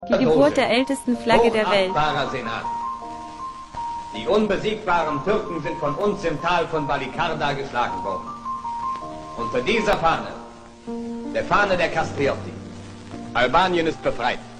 Die Geburt der ältesten Flagge der Welt. Senat. Die unbesiegbaren Türken sind von uns im Tal von Balikarda geschlagen worden. Unter dieser Fahne, der Fahne der Kastrioti, Albanien ist befreit.